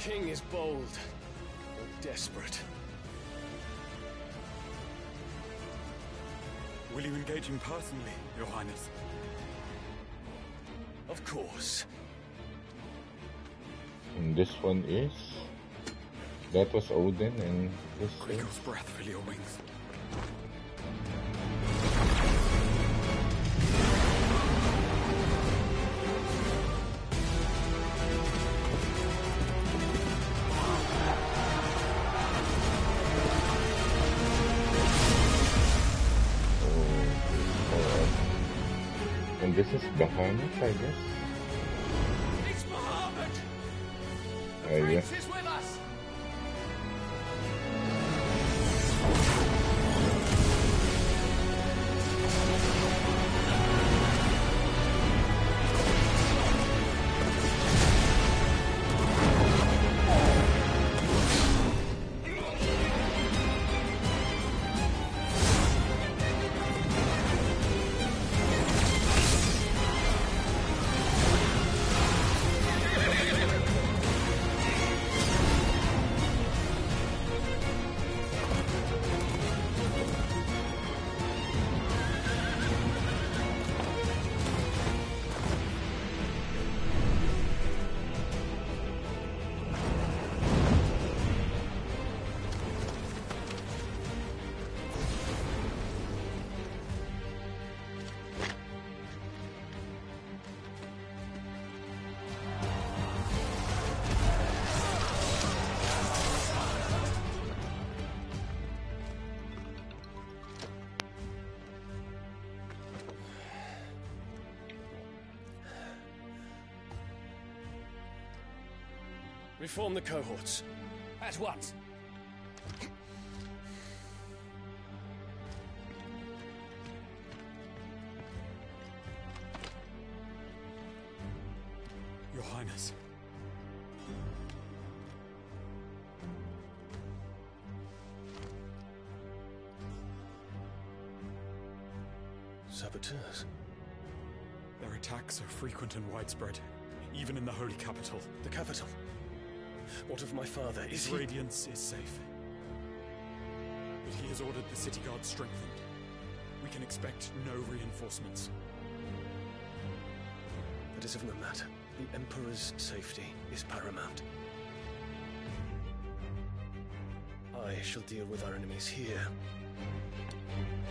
king is bold or desperate. Will you engage him personally, Your Highness? Of course. And this one is... That was Odin, and this is... Gregor's breath fill your wings. And this is Bahamut, I guess. It's Bahamut! The Yeah. prince is with us! Reform the cohorts. At once. Your Highness. Saboteurs. Their attacks are frequent and widespread, even in the holy capital. The capital. What of my father? His radiance is safe. But he has ordered the city guard strengthened. We can expect no reinforcements. That is of no matter. The Emperor's safety is paramount. I shall deal with our enemies here.